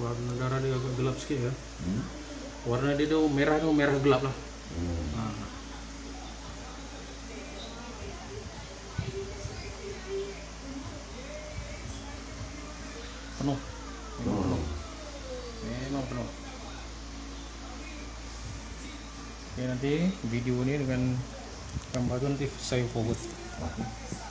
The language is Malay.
Warna darah dia agak gelap sikit ya. Warna dia tuh merah gelap lah. Nah. Penuh. Memang penuh. Oke, nanti video ini dengan gambar nanti saya forward.